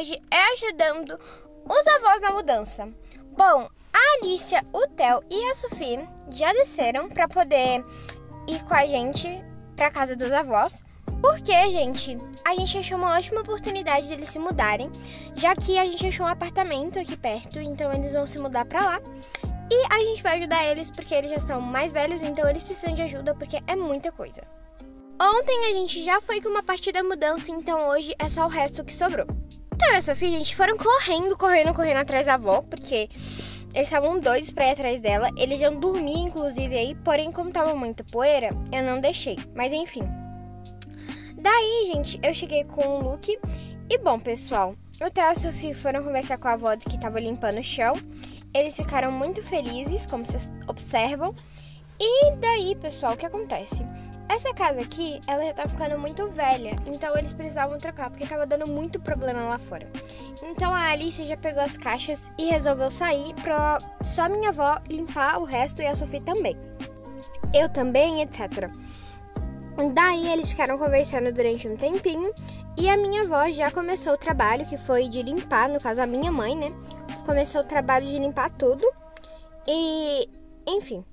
hoje é ajudando os avós na mudança. Bom, a Alicia, o Theo e a Sofia já desceram para poder ir com a gente para casa dos avós. Porque, gente, a gente achou uma ótima oportunidade deles se mudarem, já que a gente achou um apartamento aqui perto, então eles vão se mudar para lá. E a gente vai ajudar eles porque eles já estão mais velhos, então eles precisam de ajuda porque é muita coisa. Ontem a gente já foi com uma parte da mudança, então hoje é só o resto que sobrou. Então e a Sofia, a gente foram correndo atrás da avó, porque eles estavam doidos pra ir atrás dela. Eles iam dormir, inclusive, aí, porém, como tava muita poeira, eu não deixei. Mas enfim. Daí, gente, eu cheguei com o Luke. E bom, pessoal, o Theo e a Sofia foram conversar com a avó que tava limpando o chão. Eles ficaram muito felizes, como vocês observam. E daí, pessoal, o que acontece? Essa casa aqui, ela já tá ficando muito velha, então eles precisavam trocar, porque tava dando muito problema lá fora. Então a Alice já pegou as caixas e resolveu sair pra só minha avó limpar o resto e a Sofia também. Eu também, etc. Daí eles ficaram conversando durante um tempinho e a minha avó já começou o trabalho, que foi de limpar, no caso a minha mãe, né? Começou o trabalho de limpar tudo e, enfim.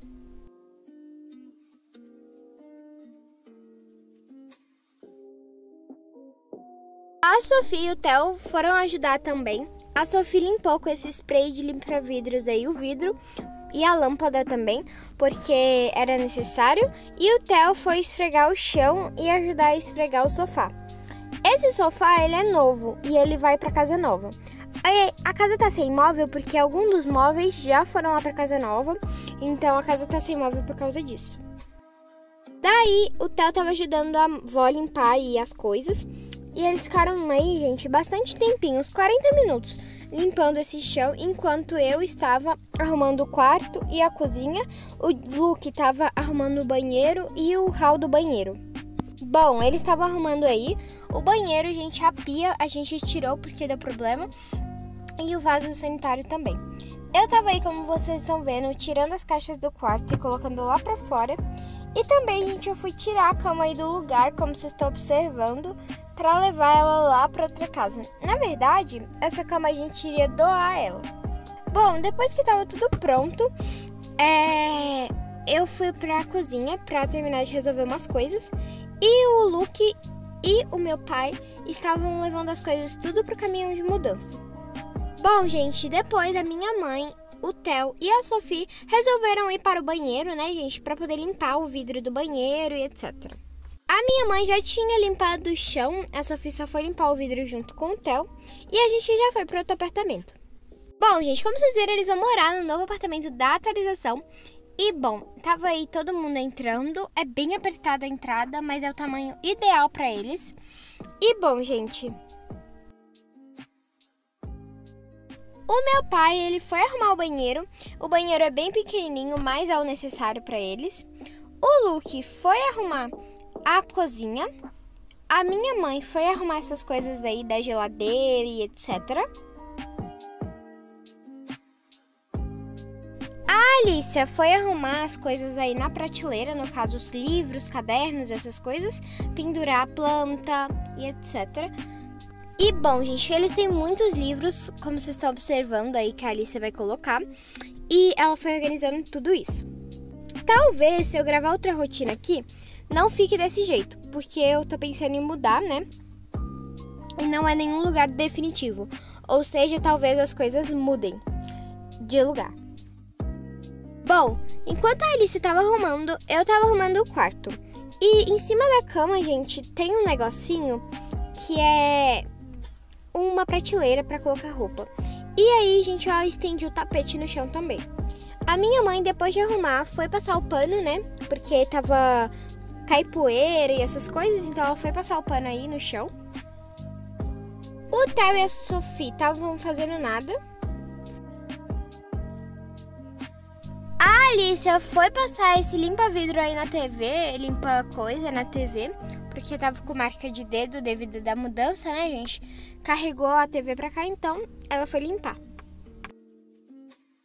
A Sofia e o Theo foram ajudar também. A Sofia limpou com esse spray de limpar vidros aí o vidro e a lâmpada também, porque era necessário. E o Theo foi esfregar o chão e ajudar a esfregar o sofá. Esse sofá, ele é novo e ele vai para casa nova. A casa tá sem móvel porque alguns dos móveis já foram lá para casa nova, então a casa tá sem móvel por causa disso. Daí o Theo tava ajudando a avó limpar aí as coisas. E eles ficaram aí, gente, bastante tempinho, uns 40 minutos, limpando esse chão, enquanto eu estava arrumando o quarto e a cozinha. O Luke estava arrumando o banheiro e o hall do banheiro. Bom, eles estavam arrumando aí o banheiro, gente, a pia a gente tirou porque deu problema. E o vaso sanitário também. Eu tava aí, como vocês estão vendo, tirando as caixas do quarto e colocando lá pra fora. E também, gente, eu fui tirar a cama aí do lugar, como vocês estão observando, pra levar ela lá pra outra casa. Na verdade, essa cama a gente iria doar ela. Bom, depois que tava tudo pronto, eu fui pra cozinha pra terminar de resolver umas coisas. E o Luke e o meu pai estavam levando as coisas tudo pro caminhão de mudança. Bom, gente, depois a minha mãe, o Theo e a Sofia resolveram ir para o banheiro, né, gente, para poder limpar o vidro do banheiro e etc. A minha mãe já tinha limpado o chão, a Sofia só foi limpar o vidro junto com o Theo e a gente já foi para outro apartamento. Bom, gente, como vocês viram, eles vão morar no novo apartamento da atualização. E, bom, tava aí todo mundo entrando, é bem apertada a entrada, mas é o tamanho ideal para eles. E, bom, gente, o meu pai, ele foi arrumar o banheiro é bem pequenininho, mas é o necessário para eles. O Luke foi arrumar a cozinha, a minha mãe foi arrumar essas coisas aí da geladeira e etc. A Alicia foi arrumar as coisas aí na prateleira, no caso os livros, cadernos, essas coisas, pendurar a planta e etc. E bom, gente, eles têm muitos livros, como vocês estão observando aí, que a Alicia vai colocar. E ela foi organizando tudo isso. Talvez, se eu gravar outra rotina aqui, não fique desse jeito, porque eu tô pensando em mudar, né? E não é nenhum lugar definitivo. Ou seja, talvez as coisas mudem de lugar. Bom, enquanto a Alicia tava arrumando, eu tava arrumando o quarto. E em cima da cama, gente, tem um negocinho que é uma prateleira para colocar roupa. E aí, gente, eu estendi o tapete no chão também. A minha mãe, depois de arrumar, foi passar o pano, né? Porque tava caipoeira e essas coisas, então ela foi passar o pano aí no chão. O Theo e a Sofia estavam fazendo nada. A Alicia foi passar esse limpa-vidro aí na TV, limpa coisa na TV, porque tava com marca de dedo devido da mudança, né, gente? Carregou a TV pra cá, então ela foi limpar.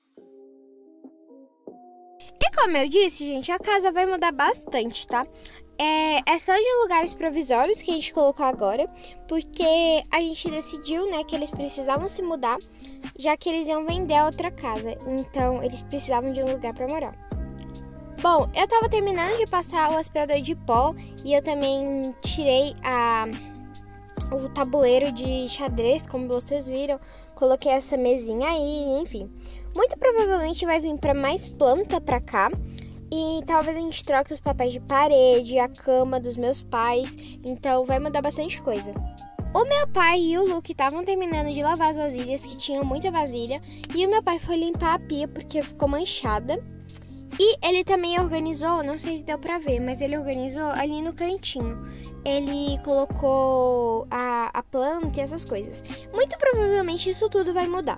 E como eu disse, gente, a casa vai mudar bastante, tá? É só de lugares provisórios que a gente colocou agora, porque a gente decidiu, né, que eles precisavam se mudar, já que eles iam vender a outra casa. Então, eles precisavam de um lugar para morar. Bom, eu tava terminando de passar o aspirador de pó e eu também tirei o tabuleiro de xadrez, como vocês viram. Coloquei essa mesinha aí, enfim. Muito provavelmente vai vir para mais planta para cá. E talvez a gente troque os papéis de parede, a cama dos meus pais. Então vai mudar bastante coisa. O meu pai e o Luke estavam terminando de lavar as vasilhas, que tinham muita vasilha. E o meu pai foi limpar a pia porque ficou manchada. E ele também organizou, não sei se deu pra ver, mas ele organizou ali no cantinho. Ele colocou a planta e essas coisas. Muito provavelmente isso tudo vai mudar.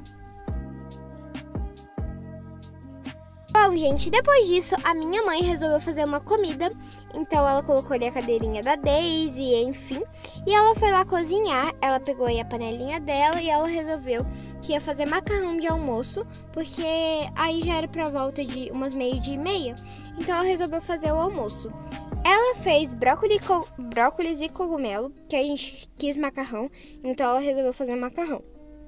Bom, gente, depois disso, a minha mãe resolveu fazer uma comida. Então, ela colocou ali a cadeirinha da Daisy, enfim. E ela foi lá cozinhar. Ela pegou aí a panelinha dela e ela resolveu que ia fazer macarrão de almoço. Porque aí já era pra volta de umas 12:30. Então, ela resolveu fazer o almoço. Ela fez brócolis e cogumelo, que a gente quis macarrão. Então, ela resolveu fazer macarrão.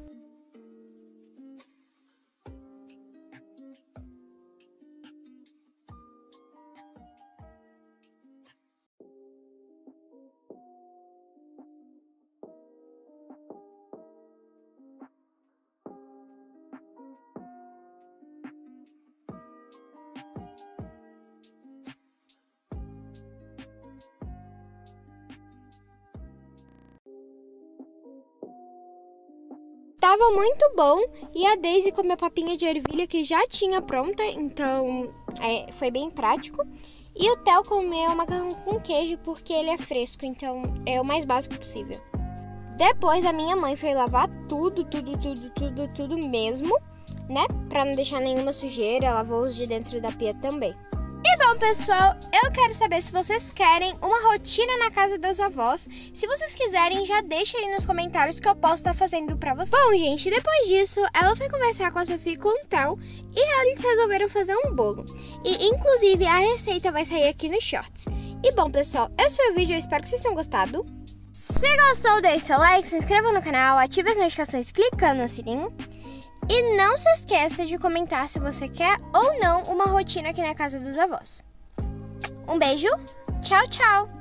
Tava muito bom e a Daisy comeu a papinha de ervilha que já tinha pronta, então foi bem prático. E o Theo comeu macarrão com queijo porque ele é fresco, então é o mais básico possível. Depois a minha mãe foi lavar tudo mesmo, né? Pra não deixar nenhuma sujeira, lavou os de dentro da pia também. E bom, pessoal, eu quero saber se vocês querem uma rotina na casa dos avós. Se vocês quiserem, já deixa aí nos comentários que eu posso estar fazendo pra vocês. Bom, gente, depois disso, ela foi conversar com a Sofia e com o Theo e eles resolveram fazer um bolo. E, inclusive, a receita vai sair aqui nos shorts. E bom, pessoal, esse foi o vídeo, eu espero que vocês tenham gostado. Se gostou, deixe seu like, se inscreva no canal, ative as notificações clicando no sininho. E não se esqueça de comentar se você quer ou não uma rotina aqui na casa dos avós. Um beijo, tchau, tchau!